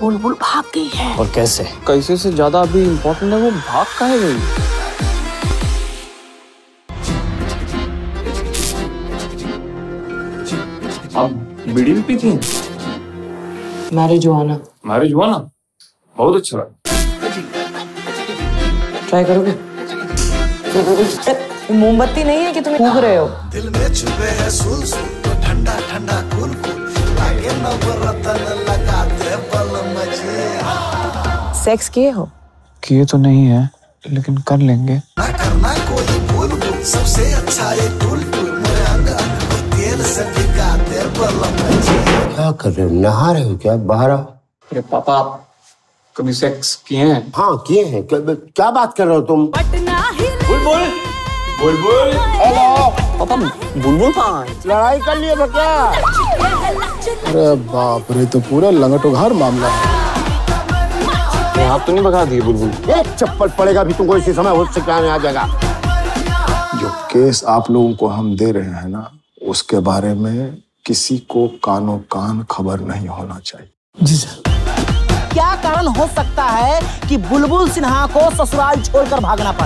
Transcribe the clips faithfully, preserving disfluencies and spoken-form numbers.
बुलबुल भाग गई है। और कैसे? कैसे से ज्यादा अभी इम्पोर्टेंट है वो भाग काहे गई। आप बीड़ी भी पीती हैं? मैरिजुआना। मैरिजुआना बहुत अच्छा लगा। ट्राई करोगे? मोमबत्ती नहीं है कि तुम फूंक रहे हो? दिल में छुपे है सुल सुल तो ठंडा ठंडा कूल कूल लागे नवरत्न लगाते पल मजे। सेक्स किए हो? किए तो नहीं है लेकिन कर लेंगे। ना करना कोई भूल भूल सबसे अच्छा ये टूल टूल मेरे अंग अंग को तेल से भिगाते पल मजे। क्या कर रहे हो? नहा रहे हो क्या? बाहर आओ। अरे पापा आप कभी सेक्स किए हैं? हाँ किए हैं। क्या, क्या बात कर रहे हो तुम? बुलबुल बुलबुल हेलो पापा बुलबुल कहाँ है? लड़ाई कर लिए थे क्या? अरे बाप रे, तो पूरा लंगटोघार मामला है। आप तो नहीं भगा दिए बुलबुल? एक चप्पल पड़ेगा भी तुमको इसी समय होश से क्या आ जाएगा। जो केस आप लोगों को हम दे रहे हैं ना, उसके बारे में किसी को कानो कान खबर नहीं होना चाहिए। जी सर। क्या कारण हो सकता है कि बुलबुल सिन्हा को ससुराल छोड़कर भागना पड़ा?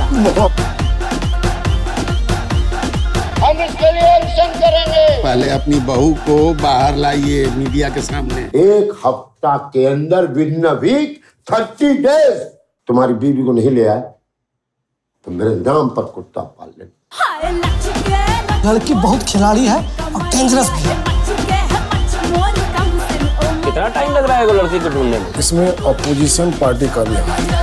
हम इसके लिए एक्शन करेंगे। पहले अपनी बहू को बाहर लाइए मीडिया के सामने। एक हफ्ता के अंदर within week thirty days तुम्हारी बीवी को नहीं ले आए तो मेरे नाम पर कुत्ता पाल ले। लड़की बहुत खिलाड़ी है और डेंजरस भी है। कितना टाइम लग रहा है लड़की को ढूंढने में? इसमें अपोजिशन पार्टी का भी है।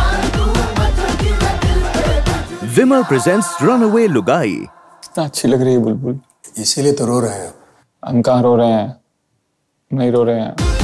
विमल प्रेजेंट्स रनअवे लुगाई। कितना अच्छी लग रही है बुलबुल। इसीलिए तो रो रहे हैं। हम कहाँ रो रहे हैं? नहीं रो रहे हैं।